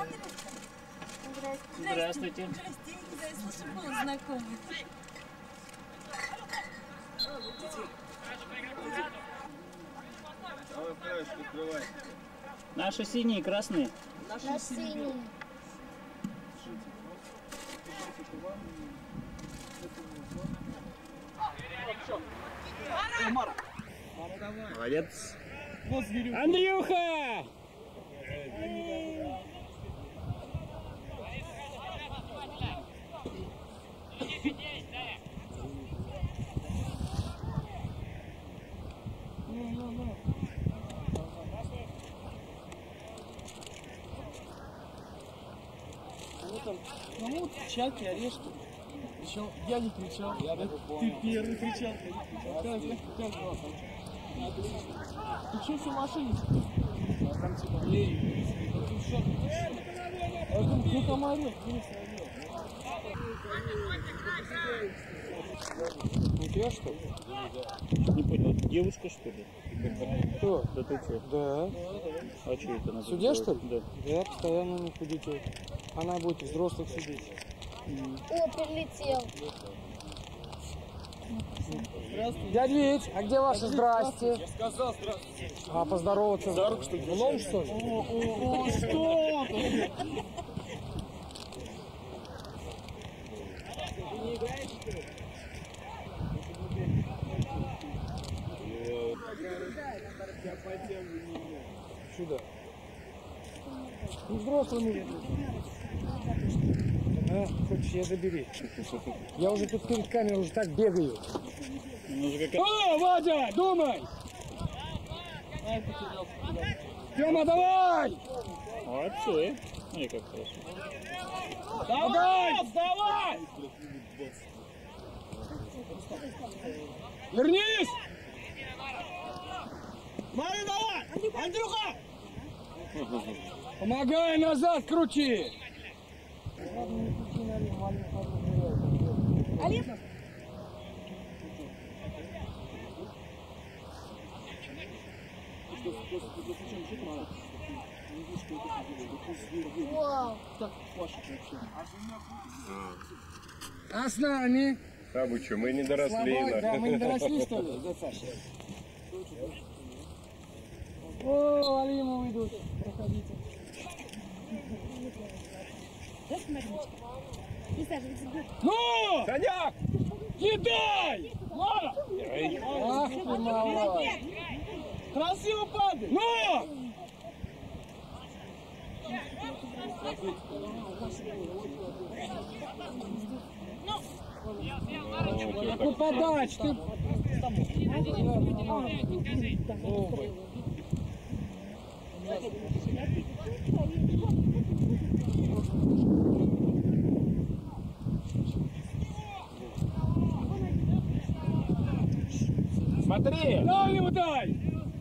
Здравствуйте. Здравствуйте. Слушай, голос знакомый. Давай краешек открывай. Наши синие и красные. Наши синие. Молодец. Андрюха! Ну, чаки, орешки. Еще я не кричал. Ты первый кричал. Ты что все в машине? А там типа, ну там орех, не тебя что ли? Не понял, девушка что ли? Кто? Да ты что? Да. А что это надо? Судья что ли? Да. Да, постоянно на детей. Она будет взрослых судить. О, прилетел. Дядя Вить, а где ваше здрасте? Я сказал здравствуйте. А поздороваться? За руку, что ли? Лом, что ли? О, что? Сюда. Ну, взрослыми. А, хочешь, я забери. Я уже тут перед камерой уже так бегаю. О, Вадя, думай! Тёма, давай! Молодцы. Ой, как хорошо. Давай! Давай! Вернись! Марин, давай! Андрюха! Помогай, назад крути! Олег? Вау. А с нами? А вы что, мы не доросли. Да, мы не доросли, что ли, дядя Саша? О, Алимовы идут. Проходите. Ну! Коняк! Кидай! Ах ты малой! Красиво падай! Ну! Ну подачь ты! Смотри! Дай ему дай!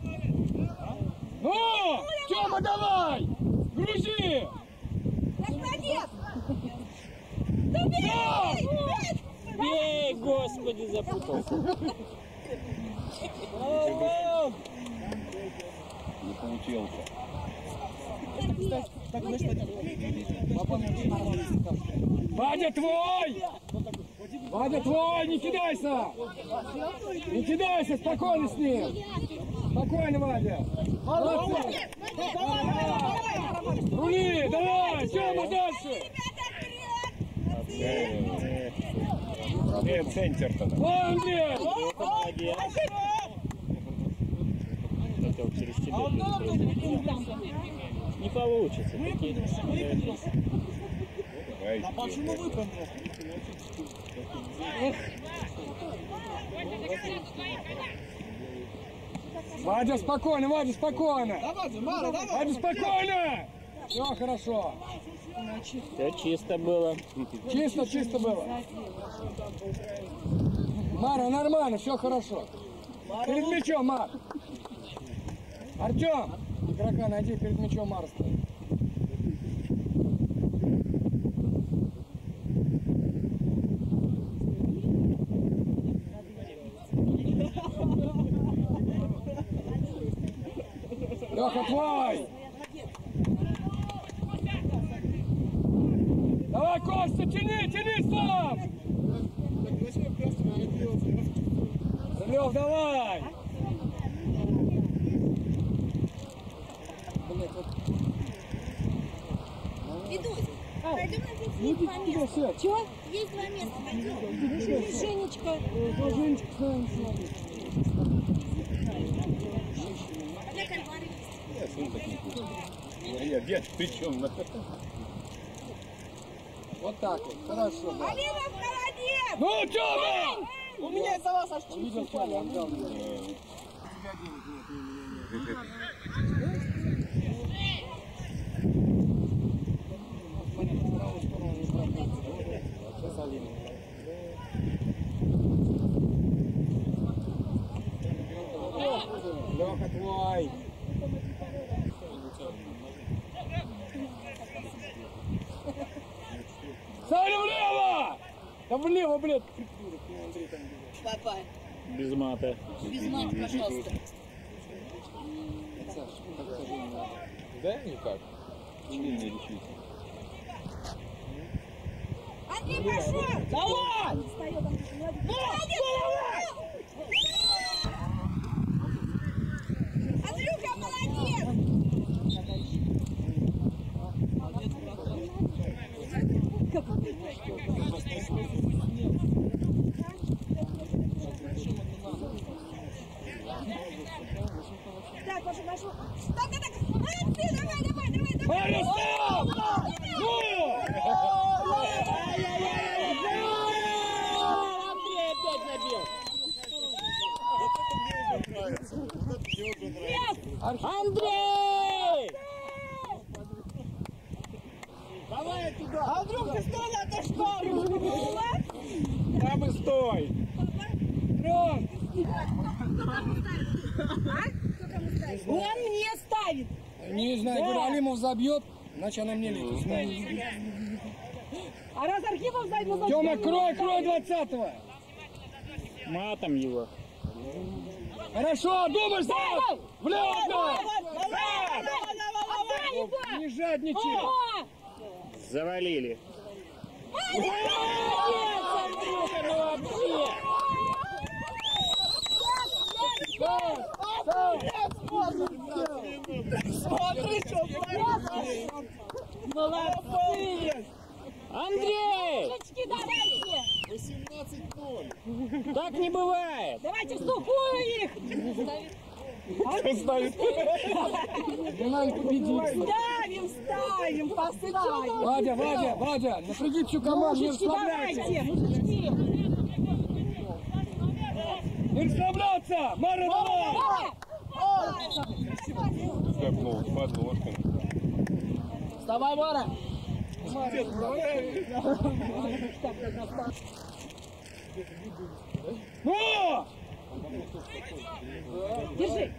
Ну! Тёма, давай! Грузи! Молодец! Эй, господи, запутался. Не получился. Вадя твой! Вадя твой, не кидайся! Не кидайся, спокойно с ним! Спокойно, Вадя! Молодцы! Рули, давай! Тёма, дальше! Центр-то. Вон, Андрей! Молодец. Это вот через тебя. Не получится. А почему выпрыгнул? Вадя, спокойно, Вадя, спокойно! Давай, Мара, давай! Вадя, спокойно! Все хорошо. Все чисто было. Чисто, чисто было. Мара, нормально, все хорошо. Перед мячом, Мар. Артем, игрока найди, перед мячом Мар стоит. Леха, твой! Костя, тяни сам! Лёв, давай! Ведусь, пойдем на здесь есть два места. Чего? Есть два места, пойдем. Женечка. Женечка с нами смотрит. Для кальмары есть. Я дед, ты чем? Вот так вот. Хорошо, да. Алимов, молодец! Ну, Тёма! У меня из-за вас аж чуть Видел, Павел, отдал. Лёха твой! Саня, влево! Да влево, блядь! Папа, Без мата. без мат, пожалуйста. Да, никак. Не решить. Андрей, пошел! Давай! Андрюха, молодец! Так, пошел, пошел. Так, молодцы, давай. Саня, стоп! Ну! Андрей опять забил. Андрей! Давай туда! Андрюх, ты стой, отошел! Там и стой! Ром! Он мне ставит. Не знаю, говорю, Алимов забьет, иначе она мне летит. А раз Архипов зайдет, Тёма, крой 20-го! Матом его. Хорошо, думай сам! Влево! давай. Не жадничай! Завалили. Смотри, что творится! Молодцы! Андрей! Девочки, давайте. Так не бывает. Давайте в ступую их. Надо победить. Ставим, поставим. Вадя, напряги всю команду, не Мужички, расслабляйся. давайте, мужички. Не расслабляться! Мара, давай! Капнул под ложками. Вставай, Мара! Ну! Держи.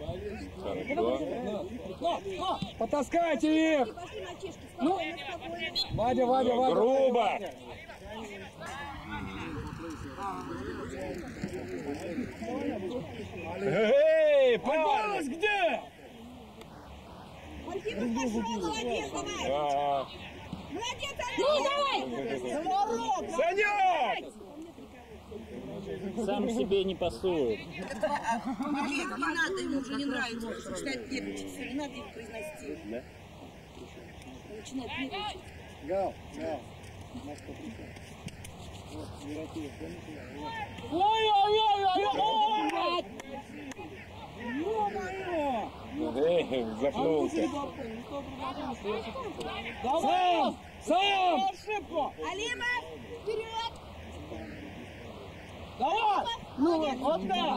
Хорошо. Потаскайте их! Пошли мальчишки, спокойно, спокойно. Вадя. Грубо. Эй, Голос где? Архипов пошел, молодец, давай. А, Молодец, Андрей. Поворот! Санек! Сам себе не пасует. Олег, не надо, ему уже не нравится. Читать нервничать, не надо их произносить. Он начинает нервничать. Гал. эй, запнулся. Сам! Ошибку! Алимов, вперед! Давай! Ну, вот так!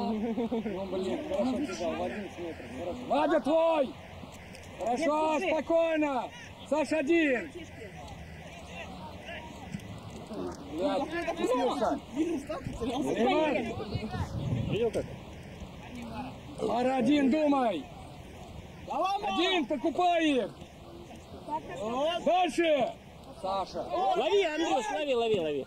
Вадя твой! Хорошо, спокойно! Саша один! Блядь, стеснился. Видел как? Мара, один думай! Давай, Мара! Один, покупай их! Дальше! Саша! Лови, Андрюш, лови.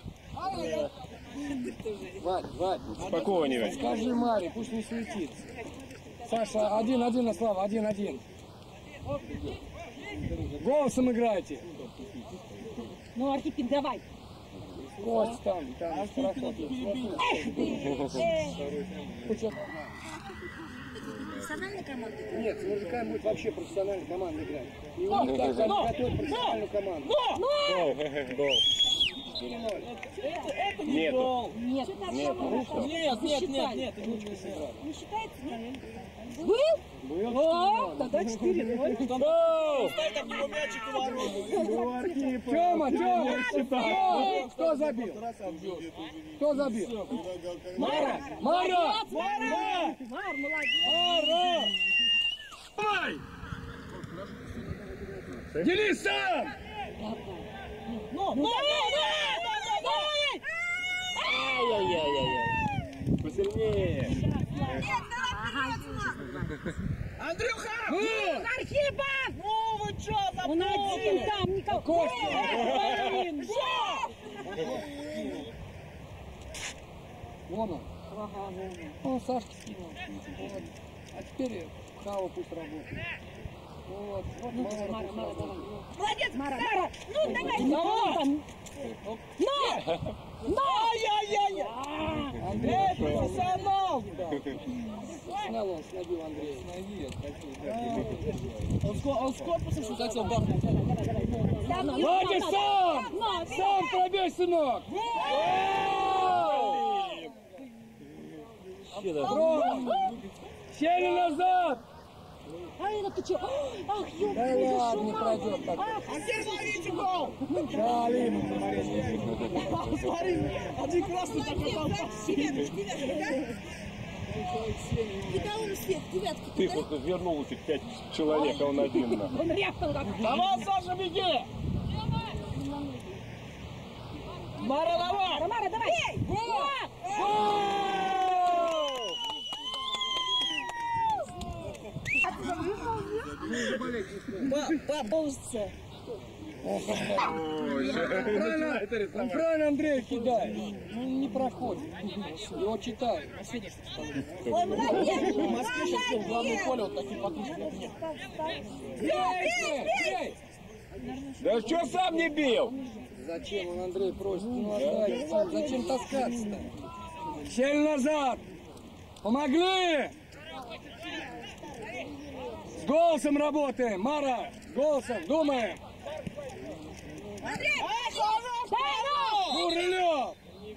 Вадь, Спокойнее. скажи Маре, пусть не суетится. Саша, один на Слава, один. Голосом играйте. Ну, Архипик, давай. Кость там проход есть. Профессиональная команда? Нет, с мужиками будет вообще профессиональная команда играть. И у них так готовят профессиональную команду. 4-0. Это не Нету. гол. Нет. Нет. Не считается? Был? О, тогда 4-0. Гол! Там его мячик в ворота. Тёма! Кто забил? Кто забил? Мара! Мара! Мара! Мар, молодец. Давай! Делись сам! Ай-яй-яй-яй-яй. Посильнее. Андрюха! Архипов! Ну вы чё Он один запутали? там, никакой. Костя! Вон он. Он Сашке скинул. Вот. А теперь Хава пусть работает. Вот. Мара, Молодец, Мара. Ну, давай. Ай-яй-яй! Андрей, Профессионал! снял он, снабил Андрея. Он с корпусом что хотел бахнуть. Владя, сам! Сам пробей, сынок! Сели назад! А это ты чё? Ах, ёб Да ладно, не пройдет так. А теперь смотрите гол! Да, Алина, Смотри, один красный такой там. Куда он свет? Девятка. Ты просто вернул этих 5 человек, а он один. на. Он рявкнул как. Давай, Саша, беги! Мара, давай! Мара, давай. Поползся. Он правильно Андрея кидает. Он не проходит. Его читают. Ой, молодец. В Москве сейчас в главном поле вот такие подушки. Да что сам не бил? Зачем он Андрей просит? Ну отдай сам. Зачем таскаться-то? Сели назад. Помогли. С голосом работаем. Мара, с голосом. Думаем. Курылёв.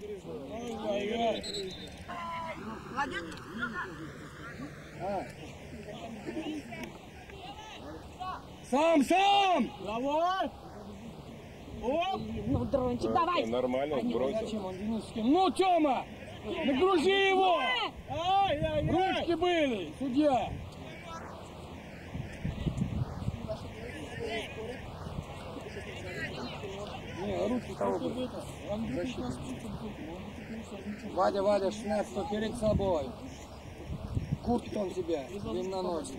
Сам! Давай! Оп! Ну, дрончик, давай. Нормально, он бросил. Зачем он Денис скинул? Ну, Тёма! Нагрузи его! Ай-яй-яй! Ручки были, судья! Не, ручки того были. Вадя, 16 перед собой. Купит он тебя, длинноносик.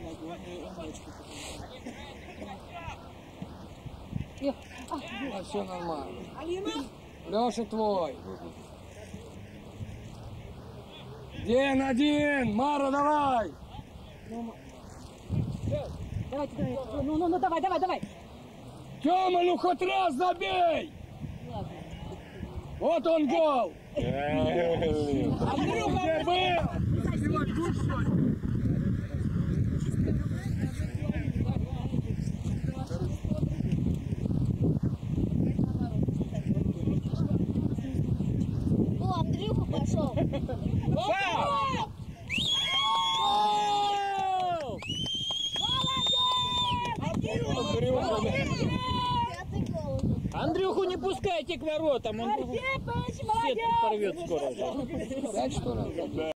А все нормально. Леша твой. Один. Мара, давай. Давайте. Ну, давай. Тёма, ну хоть раз забей. Вот он гол. Где был? О, Андрюха пошел. Пятый гол. Андрюху не пускайте к воротам, он Архипыч, сетку молодец. порвет скоро. 5 что ли?